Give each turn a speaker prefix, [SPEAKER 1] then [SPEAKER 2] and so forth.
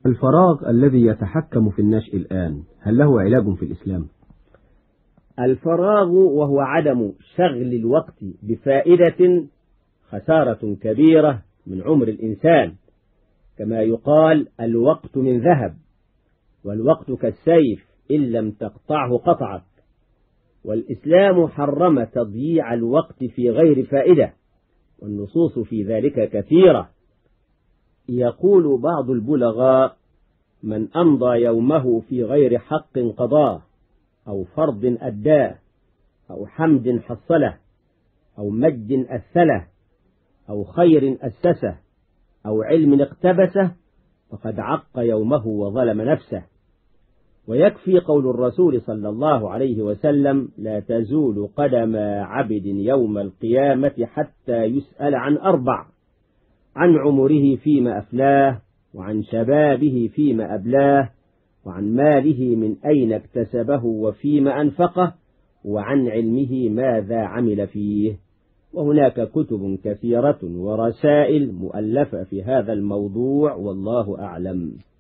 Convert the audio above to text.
[SPEAKER 1] الفراغ الذي يتحكم في النشء الآن هل له علاج في الإسلام؟
[SPEAKER 2] الفراغ وهو عدم شغل الوقت بفائدة خسارة كبيرة من عمر الإنسان، كما يقال الوقت من ذهب، والوقت كالسيف إن لم تقطعه قطعك. والإسلام حرم تضييع الوقت في غير فائدة، والنصوص في ذلك كثيرة. يقول بعض البلغاء: من أمضى يومه في غير حق قضاه، أو فرض أداه، أو حمد حصله، أو مجد أثله، أو خير أسسه، أو علم اقتبسه، فقد عق يومه وظلم نفسه. ويكفي قول الرسول صلى الله عليه وسلم: لا تزول قدم عبد يوم القيامة حتى يسأل عن 4: عن عمره فيما أفلاه، وعن شبابه فيما أبلاه، وعن ماله من أين اكتسبه وفيما أنفقه، وعن علمه ماذا عمل فيه. وهناك كتب كثيرة ورسائل مؤلفة في هذا الموضوع، والله أعلم.